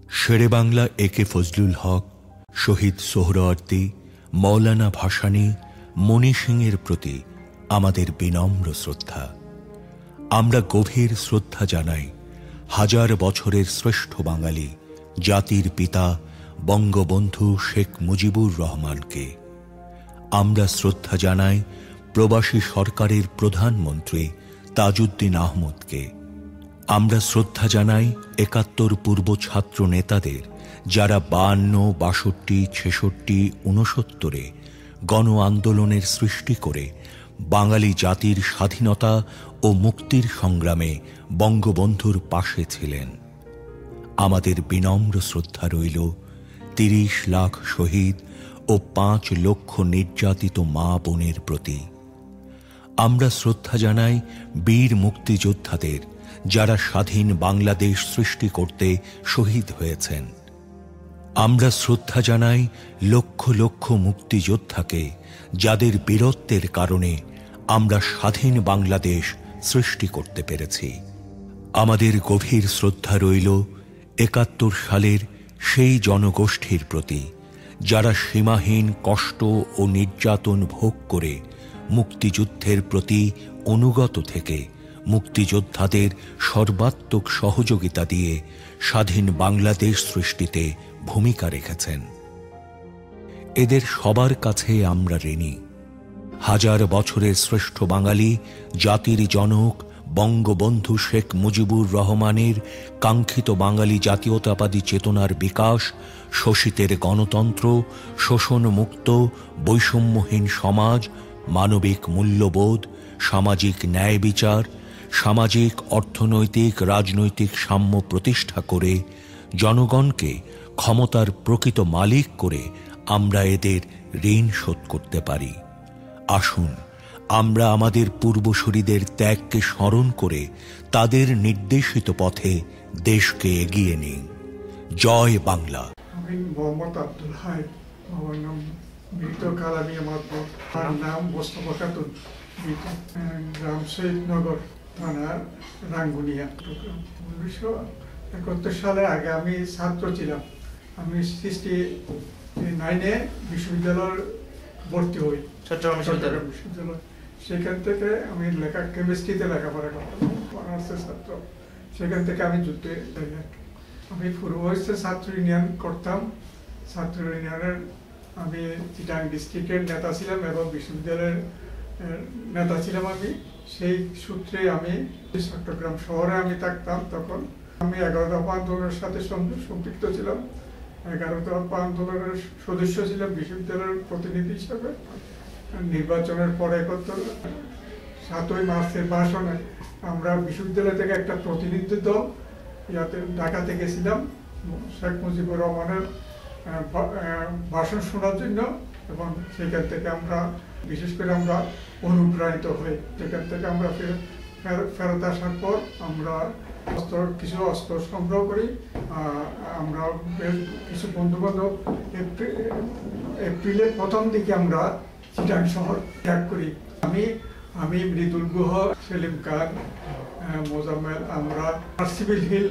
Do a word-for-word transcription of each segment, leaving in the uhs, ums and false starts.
শেরে বাংলা এ কে ফজলুল হক, শহীদ সোহরাওয়ার্দী, মৌলানা ভাসানী, মণি সিংয়ের প্রতি আমাদের বিনম্র শ্রদ্ধা। আমরা গভীর শ্রদ্ধা জানাই হাজার বছরের শ্রেষ্ঠ বাঙালি জাতির পিতা বঙ্গবন্ধু শেখ মুজিবুর রহমানকে। আমরা শ্রদ্ধা জানাই প্রবাসী সরকারের প্রধানমন্ত্রী তাজউদ্দিন আহমদকে। আমরা শ্রদ্ধা জানাই একাত্তর পূর্ব ছাত্র নেতাদের, যারা বায়ান্ন, বাষট্টি, ছেষট্টি, ঊনসত্তরে গণ আন্দোলনের সৃষ্টি করে বাঙালি জাতির স্বাধীনতা ও মুক্তির সংগ্রামে বঙ্গবন্ধুর পাশে ছিলেন। আমাদের বিনম্র শ্রদ্ধা রইল তিরিশ লাখ শহীদ ও পাঁচ লক্ষ নির্যাতিত মা বোনের প্রতি। আমরা শ্রদ্ধা জানাই বীর মুক্তিযোদ্ধাদের, যারা স্বাধীন বাংলাদেশ সৃষ্টি করতে শহীদ হয়েছেন। আমরা শ্রদ্ধা জানাই লক্ষ লক্ষ মুক্তিযোদ্ধাকে, যাদের বীরত্বের কারণে আমরা স্বাধীন বাংলাদেশ সৃষ্টি করতে পেরেছি। আমাদের গভীর শ্রদ্ধা রইল একাত্তর সালের সেই জনগোষ্ঠীর প্রতি, যারা সীমাহীন কষ্ট ও নির্যাতন ভোগ করে মুক্তিযুদ্ধের প্রতি অনুগত থেকে মুক্তিযোদ্ধাদের সর্বাত্মক সহযোগিতা দিয়ে স্বাধীন বাংলাদেশ সৃষ্টিতে ভূমিকা রেখেছেন। এদের সবার কাছে আমরা ঋণী। হাজার বছরের শ্রেষ্ঠ বাঙালি জাতির জনক বঙ্গবন্ধু শেখ মুজিবুর রহমানের কাঙ্ক্ষিত বাঙালি জাতীয়তাবাদী চেতনার বিকাশ, শোষিতের গণতন্ত্র, শোষণমুক্ত বৈষম্যহীন সমাজ, মানবিক মূল্যবোধ, সামাজিক ন্যায় বিচার, সামাজিক অর্থনৈতিক রাজনৈতিক সাম্য প্রতিষ্ঠা করে জনগণকে ক্ষমতার প্রকৃত মালিক করে আমরা এদের ঋণ শোধ করতে পারি। আসুন আমরা আমাদের পূর্বসূরীদের ত্যাগকে স্মরণ করে তাদের নির্দেশিত পথে দেশকে এগিয়ে নিই। জয় বাংলা। আমি মোহাম্মদ আব্দুল, আমার নাম মৃত কালামি, আমার নাম মোস্তফা খাতুন, গ্রাম শহীদনগর, থানা রাঙ্গুনিয়া, চট্টগ্রাম। উনিশশো একাত্তর সালের আগে আমি ছাত্র ছিলাম। আমি সিক্সটি নাইনে বিশ্ববিদ্যালয়ে ভর্তি হই, চট্টগ্রাম বিশ্ববিদ্যালয়। সেখান থেকে আমি লেখা কেমিস্ট্রিতে লেখাপড়া করতাম, অনার্সের ছাত্র। সেখান থেকে আমি যুদ্ধে আমি পূর্ববর্তী ছাত্র ইউনিয়ন করতাম। ছাত্র ইউনিয়নের আমি চিটাং ডিস্ট্রিক্টের নেতা ছিলাম এবং বিশ্ববিদ্যালয়ের নেতা ছিলাম আমি। সেই সূত্রে আমি চট্টগ্রাম শহরে আমি থাকতাম। তখন আমি এগারো দফা আন্দোলনের সাথে সম্পৃক্ত ছিলাম। এগারো দফা আন্দোলনের সদস্য ছিলাম বিশ্ববিদ্যালয়ের প্রতিনিধি হিসাবে। নির্বাচনের পরে একাত্তর সাতই মার্চের ভাষণে আমরা বিশ্ববিদ্যালয় থেকে একটা প্রতিনিধি দল ইয়াতে ঢাকাতে গেছিলাম শেখ মুজিবুর রহমানের ভাষণ শোনার জন্য, এবং সেখান থেকে আমরা বিশেষ করে আমরা অনুপ্রাণিত হই। সেখান থেকে আমরা ফেরত আসার পর আমরা অস্ত্র কিছু অস্ত্র সংগ্রহ করি। আমরা বেশ কিছু বন্ধু বান্ধব এপ্রিলের প্রথম দিকে আমরা চিটাং শহর ত্যাগ করি। আমি আমি মৃদুল গুহ, সেলিম খান, মোজাম্মেল, আমরা সিভিল হিল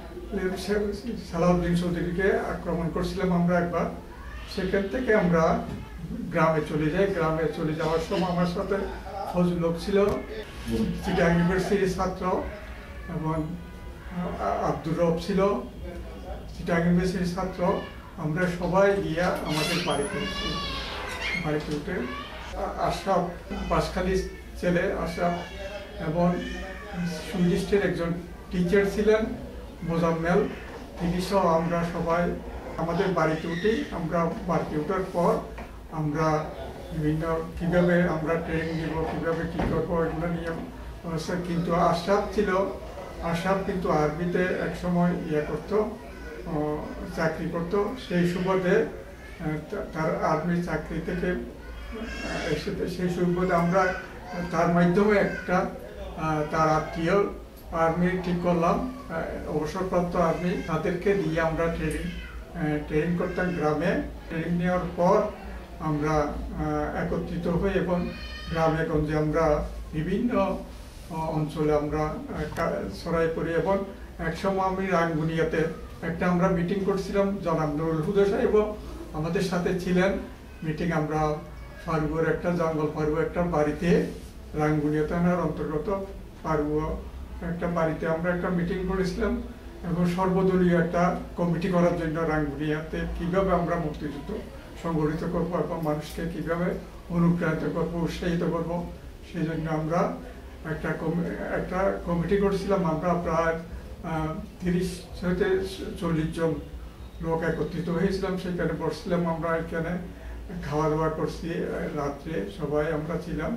সালাউদ্দিন চৌধুরীকে আক্রমণ করছিলাম আমরা একবার। সেখান থেকে আমরা গ্রামে চলে যাই। গ্রামে চলে যাওয়ার সময় আমার সাথে ফজলুল ছিল, চিটাং ইউনিভার্সিটির ছাত্র, এবং আব্দুল ছিল চিটাং ইউনিভার্সিটির ছাত্র। আমরা সবাই গিয়া আমাদের বাড়িতে উঠছি। বাড়িতে উঠে আশরাফ, বাসখালী ছেলে আশরাফ, এবং সুইডিশের একজন টিচার ছিলেন মোজাম্মেল, তিনি সহ আমরা সবাই আমাদের বাড়িতে উঠি। আমরা বাড়িতে ওঠার পর আমরা বিভিন্ন কীভাবে আমরা ট্রেনিং দিব, কীভাবে কী করবো, এগুলো নিয়ে। কিন্তু আশরাফ ছিল, আশরাফ কিন্তু আর্মিতে এক সময় ইয়ে করতো, চাকরি করতো। সেই সুবাদে তার আর্মি চাকরি থেকে এসে সেই সুবাদে আমরা তার মাধ্যমে একটা তার আত্মীয় আর্মি ঠিক করলাম, অবসরপ্রাপ্ত আর্মি, তাদেরকে দিয়ে আমরা ট্রেনিং ট্রেনিং করতাম গ্রামে। ট্রেনিং নেওয়ার পর আমরা একত্রিত হই এবং গ্রামে গঞ্জে আমরা বিভিন্ন অঞ্চলে আমরা ছড়াই পড়ি। এবং একসময় আমি রাঙ্গুনিয়াতে একটা আমরা মিটিং করছিলাম জনাব নুরুল হুদা সাহেব আমাদের সাথে ছিলেন। মিটিং আমরা ফারুয়ার একটা জঙ্গল ফারুয়া একটা বাড়িতে রাঙ্গুনিয়া থানার অন্তর্গত ফারুয়া একটা বাড়িতে আমরা একটা মিটিং করেছিলাম এবং সর্বদলীয় একটা কমিটি করার জন্য রাঙ্গুনিয়াতে কীভাবে আমরা মুক্তিযুদ্ধ সংগঠিত করবো এবং মানুষকে কীভাবে অনুপ্রাণিত করবো উৎসাহিত করবো সেই জন্য আমরা একটা একটা কমিটি করছিলাম। আমরা প্রায় তিরিশ থেকে চল্লিশ জন লোক একত্রিত হয়েছিলাম, সেখানে বসছিলাম আমরা, এখানে খাওয়া দাওয়া করছি রাত্রে সবাই আমরা ছিলাম।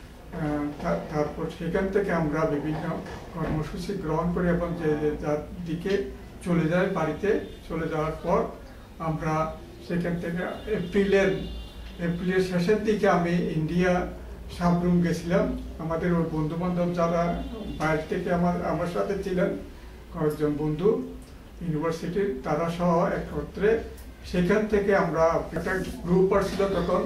তারপর সেখান থেকে আমরা বিভিন্ন কর্মসূচি গ্রহণ করি এবং যে যার দিকে চলে যায় বাড়িতে চলে যাওয়ার পর আমরা সেখান থেকে এপ্রিলের এপ্রিলের শেষের দিকে আমি ইন্ডিয়া সাবরুম গেছিলাম। আমাদের ওই বন্ধু বান্ধব যারা বাইরে থেকে আমার আমার সাথে ছিলেন কয়েকজন বন্ধু ইউনিভার্সিটির, তারা সহ একত্রে সেখান থেকে আমরা একটা গ্রুপ আসছিল তখন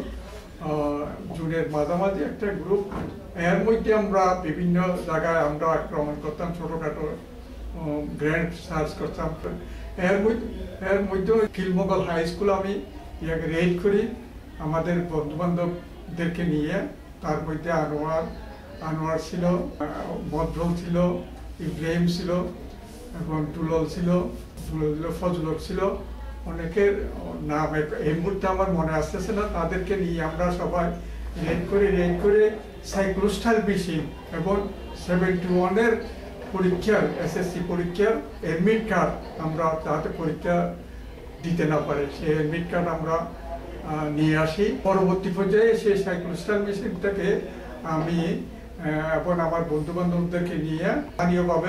জুনের মাঝামাঝি একটা গ্রুপ, এর মধ্যে আমরা বিভিন্ন জায়গায় আমরা আক্রমণ করতাম, ছোটোখাটো গ্র্যান্ড সার্চ করতাম। এর মধ্যে এর মধ্যে কিলমগল হাই স্কুল আমি ইয়াকে রেড করি আমাদের বন্ধু বান্ধবদেরকে নিয়ে। তার মধ্যে আনোয়ার আনোয়ার ছিল, বদরুল ছিল, ইব্রাহিম ছিল এবং দুলল ছিল দুলল ছিল ফজলক ছিল, অনেকের নাম এই মুহূর্তে আমার মনে আসতেছে না। তাদেরকে নিয়ে আমরা সবাই রেড করে রেড করে সাইক্লোস্টাইল মেশিন এবং সেভেন্টি ওয়ানের পরীক্ষার এসএসসি পরীক্ষার এডমিট কার্ড আমরা যাতে পরীক্ষা দিতে না পারে সেই এডমিট কার্ড আমরা নিয়ে আসি। পরবর্তী পর্যায়ে সেই সাইক্লোস্টাইল মেশিনটাকে আমি এবং আমার বন্ধু বান্ধবদেরকে নিয়ে স্থানীয়ভাবে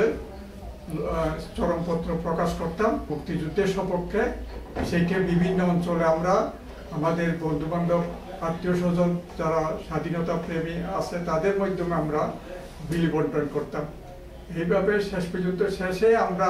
চরমপত্র প্রকাশ করতাম মুক্তিযুদ্ধের সপক্ষে। সেইটা বিভিন্ন অঞ্চলে আমরা আমাদের বন্ধু বান্ধব আত্মীয় স্বজন যারা স্বাধীনতা প্রেমী আছে তাদের মাধ্যমে আমরা বিলি বন্টন করতাম। এইভাবে শেষ পর্যন্ত শেষে আমরা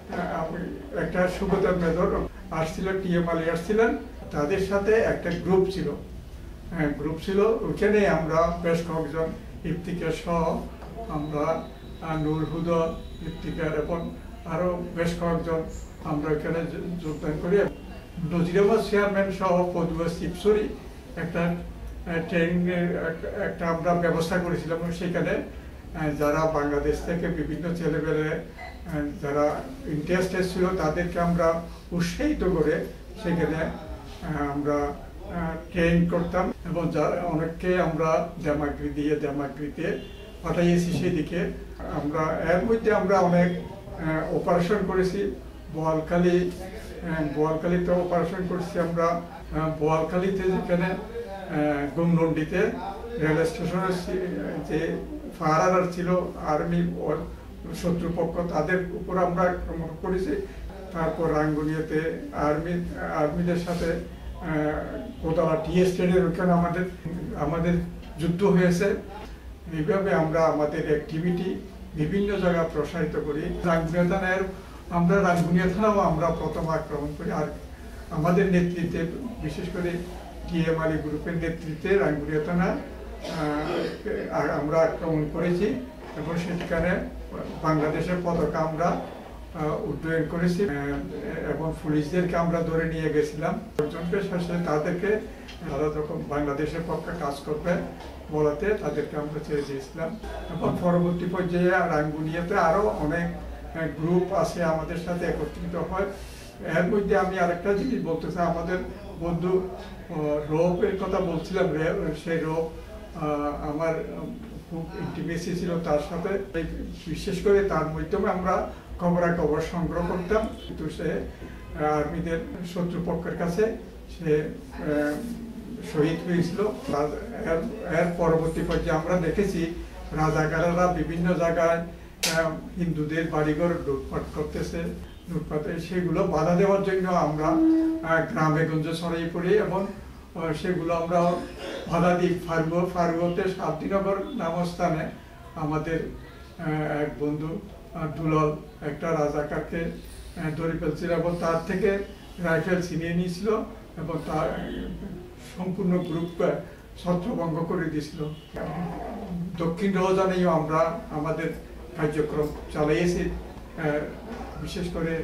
একটা সুগতার মেজর আসছিল, টি এম আলী আসছিলেন, তাদের সাথে একটা গ্রুপ ছিল গ্রুপ ছিল ওইখানে আমরা বেশ কয়েকজন ইফতিকার সহ আমরা নূর হুদা ইফতিকার এবং আরও বেশ কয়েকজন আমরা এখানে যোগদান করি। নজিরাবাদ চেয়ারম্যান সহ পদুয়া শিবসরি একটা ট্রেনিংয়ের একটা আমরা ব্যবস্থা করেছিলাম। সেখানে যারা বাংলাদেশ থেকে বিভিন্ন ছেলেমেয়ে যারা ইন্টারেস্টেড ছিল তাদেরকে আমরা উৎসাহিত করে সেখানে আমরা ট্রেন করতাম এবং যারা অনেককে আমরা দেমাগরি দিয়ে দেমাগরিতে পাঠাইয়েছি সেদিকে। আমরা এর মধ্যে আমরা অনেক অপারেশন করেছি। বোয়ালখালী বোয়ালখালীতে অপারেশন করেছি আমরা। বোয়ালখালীতে যেখানে গুমনন্ডিতে রেল স্টেশনের যে ফায়ার ছিল আর্মি শত্রুপক্ষ তাদের উপর আমরা আক্রমণ করেছি। তারপর রাঙ্গুনিয়াতে আর্মি আর্মিদের সাথে কোতালা টি স্টেটের ওখানে আমাদের আমাদের যুদ্ধ হয়েছে। এইভাবে আমরা আমাদের অ্যাক্টিভিটি বিভিন্ন জায়গায় প্রসারিত করি। রাঙ্গুনিয়া থানার আমরা রাঙ্গুনিয়া থানাও আমরা প্রথম আক্রমণ করি। আর আমাদের নেতৃত্বে বিশেষ করে টি এম আলী গ্রুপের নেতৃত্বে রাঙ্গুনিয়া থানা আমরা আক্রমণ করেছি এবং সেখানে বাংলাদেশের পতাকা আমরা উড্ডয়ন করেছি এবং পুলিশদেরকে আমরা ধরে নিয়ে গেছিলাম। একজনকে শেষে তাদেরকে তারা যখন বাংলাদেশের পক্ষে কাজ করবে বলাতে তাদেরকে আমরা ছেড়ে দিয়েছিলাম। এবং পরবর্তী পর্যায়ে রাঙ্গুনিয়াতে আরও অনেক গ্রুপ আছে আমাদের সাথে একত্রিত হয়। এর মধ্যে আমি আরেকটা জিনিস বলতে চাই, আমাদের বন্ধু রোপের কথা বলছিলাম, সেই রোপ আমার খুব ইন্টিমেসি ছিল তার সাথে, বিশেষ করে তার মাধ্যমে আমরা খবরাখবর সংগ্রহ করতাম। কিন্তু সে আর্মিদের শত্রুপক্ষের কাছে সে শহীদ হয়েছিল। এর পরবর্তী পর্যায়ে আমরা দেখেছি রাজাকারেরা বিভিন্ন জায়গায় হিন্দুদের বাড়িঘর লুটপাট করতেছে লুটপাটে সেগুলো বাধা দেওয়ার জন্য আমরা গ্রামে গঞ্জে ছড়িয়ে পড়ি এবং সেগুলো আমরা বাধা দিই। ফারুয়া ফারুয়াতে শান্তিনগর নামক স্থানে আমাদের এক বন্ধু দুলল একটা রাজাকারকে ধরে ফেলছিল এবং তার থেকে রাইফেল ছিনিয়ে নিয়েছিল এবং তার সম্পূর্ণ গ্রুপকে ছত্রভঙ্গ করে দিয়েছিল। দক্ষিণ রহজানেও আমরা আমাদের কার্যক্রম চালিয়েছি। বিশেষ করে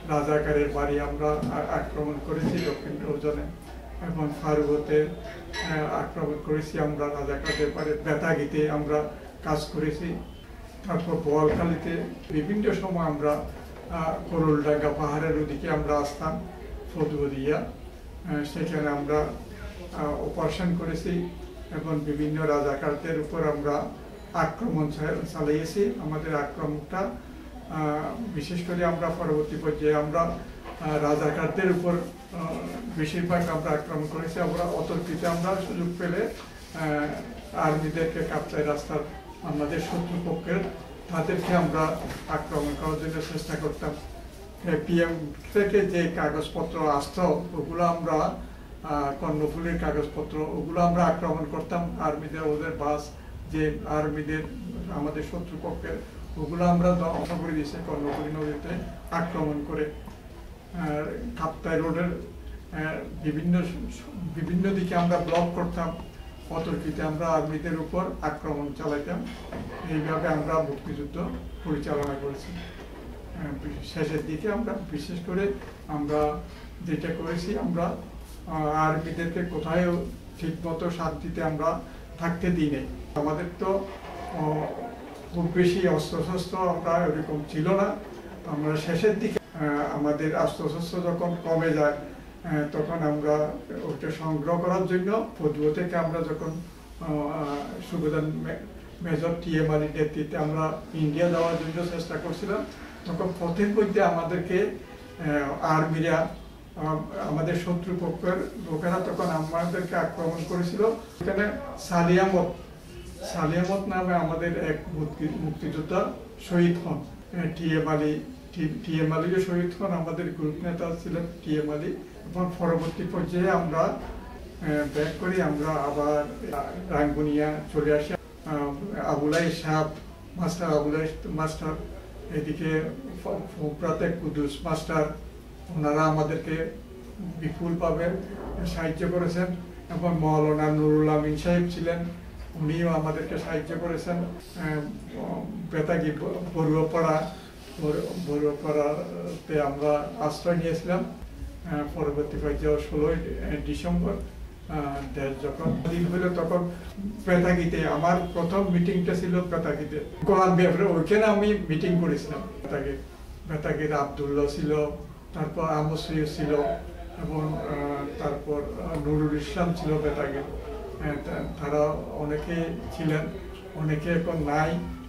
রাজাকারের বাড়ি আমরা আক্রমণ করেছি দক্ষিণ রোজনে, এবং ফারুগতে আক্রমণ করেছি আমরা রাজাকারদের বাড়ি, বেতাগিতে আমরা কাজ করেছি। তারপর বোয়ালখালীতে বিভিন্ন সময় আমরা করুলডাঙ্গা পাহাড়ের ওদিকে আমরা আসতাম, ফদুয়া, সেখানে আমরা অপারেশন করেছি এবং বিভিন্ন রাজাকারদের উপর আমরা আক্রমণ চালিয়েছি। আমাদের আক্রমণটা বিশেষ করে আমরা পরবর্তী পর্যায়ে আমরা রাজাকারদের উপর বেশিরভাগ আমরা আক্রমণ করেছি। আমরা অতর্কিতে আমরা সুযোগ পেলে আর্মিদেরকে কাপ্তাই রাস্তার আমাদের শত্রুপক্ষের তাদেরকে আমরা আক্রমণ করার জন্য চেষ্টা করতাম। পিএম থেকে যে কাগজপত্র আসত ওগুলো আমরা কর্ণফুলির কাগজপত্র ওগুলো আমরা আক্রমণ করতাম। আর্মিদের ওদের বাস যে আর্মিদের আমাদের শত্রুপক্ষের ওগুলো আমরা ধ্বংস করে দিয়েছি কর্ণফুলি নদীতে আক্রমণ করে। কাপ্তাই রোডের বিভিন্ন বিভিন্ন দিকে আমরা ব্লক করতাম, অতর্কিতে আমরা আর্মিদের উপর আক্রমণ চালাইতাম। এইভাবে আমরা মুক্তিযুদ্ধ পরিচালনা করেছি। শেষের দিকে আমরা বিশেষ করে আমরা যেটা করেছি, আমরা আর্মিদেরকে কোথাও ঠিক মতো শান্তিতে আমরা থাকতে দিই নাই। আমাদের তো খুব বেশি অস্ত্রশস্ত্র আমরা ওরকম ছিল না। আমরা শেষের দিকে আমাদের অস্ত্রশস্ত্র যখন কমে যায় তখন আমরা ওটা সংগ্রহ করার জন্য ফদুয়া থেকে আমরা যখন সুবেদার মেজর টি এম আলীর নেতৃত্বে আমরা ইন্ডিয়া যাওয়ার জন্য চেষ্টা করছিলাম, তখন পথের মধ্যে আমাদেরকে আর্মিরা আমাদের শত্রুপক্ষের লোকেরা তখন আমাদেরকে আক্রমণ করেছিল। এখানে সালিয়ামত সালিয়ামত নামে আমাদের এক মুক্তিযোদ্ধা শহীদ হন, T M Ali T M আলীও শহীদ হন, আমাদের গ্রুপ নেতা ছিলেন টি এম আলী। এবং পরবর্তী পর্যায়ে আমরা ব্যাক করি, আমরা আবার রাঙ্গুনিয়া চলে আসি। আবুলাই সাহেব মাস্টার আবুলাই মাস্টার, এদিকে ফোপরাতে কুদুস মাস্টার, ওনারা আমাদেরকে বিপুলভাবে সাহায্য করেছেন। এবং মৌলানা নুরুল আমিন সাহেব ছিলেন, উনিও আমাদেরকে সাহায্য করেছেন। বেতাগি বড়ুয়াপাড়া বড়ুয়াপাড়াতে আমরা আশ্রয় নিয়েছিলাম। পরবর্তী পর্যায়ে ষোলোই ডিসেম্বর দেশ যখন দিন হইল তখন বেতাগিতে আমার প্রথম মিটিংটা ছিল বেতাগিতে, কোরআন ব্যাপারে ওইখানে আমি মিটিং করেছিলাম। বেতাগি বেতাগির আবদুল্লাহ ছিল, তারপর আমসিও ছিল, এবং তারপর নুরুল ইসলাম ছিল বেতাগির। তারা অনেকে ছিলেন, অনেকে এখন নাই।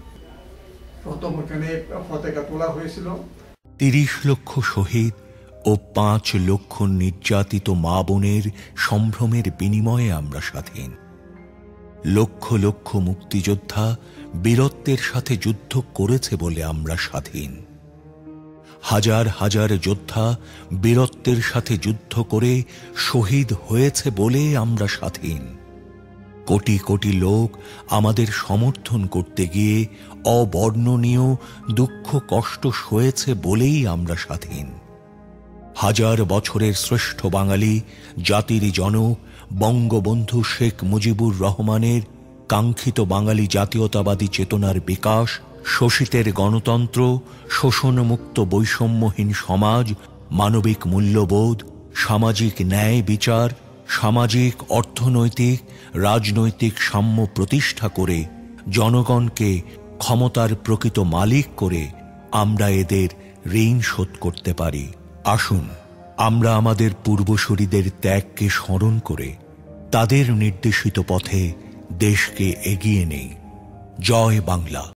প্রথম ওখানে পতাকা তোলা হয়েছিল। তিরিশ লক্ষ শহীদ ও পাঁচ লক্ষ নির্যাতিত মা বোনের সম্ভ্রমের বিনিময়ে আমরা স্বাধীন। লক্ষ লক্ষ মুক্তিযোদ্ধা বীরত্বের সাথে যুদ্ধ করেছে বলে আমরা স্বাধীন। হাজার হাজার যোদ্ধা বীরত্বের সাথে যুদ্ধ করে শহীদ হয়েছে বলে আমরা স্বাধীন। কোটি কোটি লোক আমাদের সমর্থন করতে গিয়ে অবর্ণনীয় দুঃখ কষ্ট সয়েছে বলেই আমরা স্বাধীন। হাজার বছরের শ্রেষ্ঠ বাঙালি জাতির জনক বঙ্গবন্ধু শেখ মুজিবুর রহমানের কাঙ্ক্ষিত বাঙালি জাতীয়তাবাদী চেতনার বিকাশ, শোষিতের গণতন্ত্র, শোষণমুক্ত বৈষম্যহীন সমাজ, মানবিক মূল্যবোধ, সামাজিক ন্যায় বিচার, সামাজিক অর্থনৈতিক রাজনৈতিক সাম্য প্রতিষ্ঠা করে জনগণকে ক্ষমতার প্রকৃত মালিক করে আমরা এদের ঋণ শোধ করতে পারি। আসুন আমরা আমাদের পূর্বসূরীদের ত্যাগকে স্মরণ করে তাদের নির্দেশিত পথে দেশকে এগিয়ে নেই। জয় বাংলা।